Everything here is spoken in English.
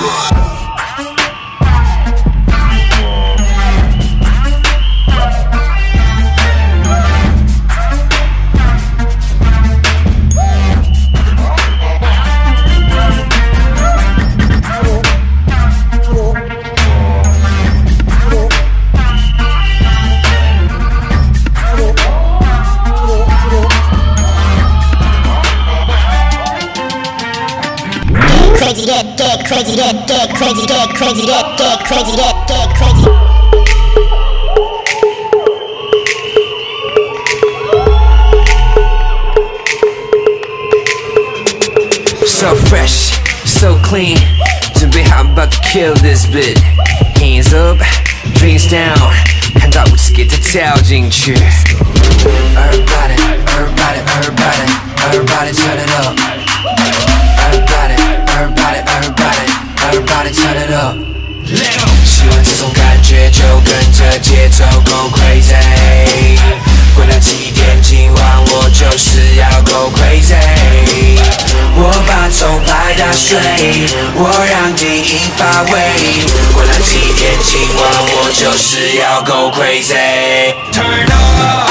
Crazy, get crazy, get crazy, get crazy, get crazy, get crazy. So fresh, so clean. 准备好 about to kill this bit. Hands up, drinks down. 看到舞池给它跳进去。Everybody, everybody, everybody, everybody turn it up. Everybody, everybody, everybody, everybody turn it up. 喜欢这种感觉，就跟着节奏 go crazy。滚了几点，今晚我就是要 go crazy。我把钟摆打碎，我让低音发威。滚了几点，今晚我就是要 go crazy。Turn up。